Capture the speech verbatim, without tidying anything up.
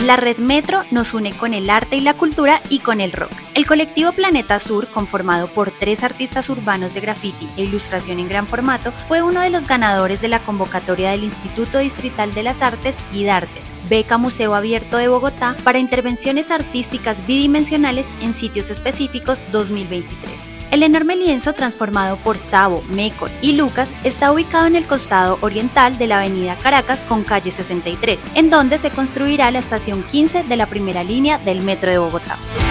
La Red Metro nos une con el arte y la cultura y con el rock. El colectivo Planeta Sur, conformado por tres artistas urbanos de graffiti e ilustración en gran formato, fue uno de los ganadores de la convocatoria del Instituto Distrital de las Artes y Dartes, Beca Museo Abierto de Bogotá, para intervenciones artísticas bidimensionales en sitios específicos dos mil veintitrés. El enorme lienzo, transformado por Sabo, Meco y Lucas, está ubicado en el costado oriental de la avenida Caracas con calle sesenta y tres, en donde se construirá la estación quince de la primera línea del Metro de Bogotá.